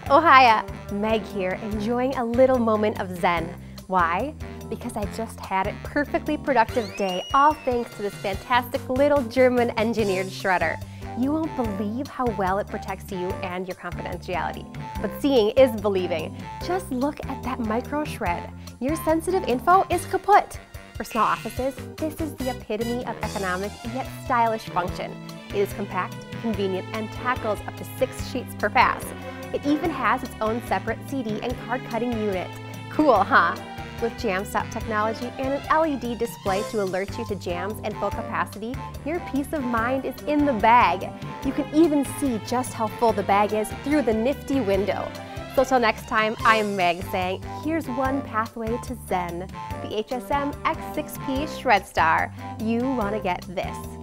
Ohio, Meg here, enjoying a little moment of zen. Why? Because I just had a perfectly productive day, all thanks to this fantastic little German engineered shredder. You won't believe how well it protects you and your confidentiality. But seeing is believing. Just look at that micro shred. Your sensitive info is kaput. For small offices, this is the epitome of economic yet stylish function. It is compact, convenient, and tackles up to 6 sheets per pass. It even has its own separate CD and card cutting unit. Cool, huh? With JamStop technology and an LED display to alert you to jams and full capacity, your peace of mind is in the bag. You can even see just how full the bag is through the nifty window. So till next time, I'm Meg saying, here's one pathway to Zen, the HSM X6P Shred Star. You want to get this.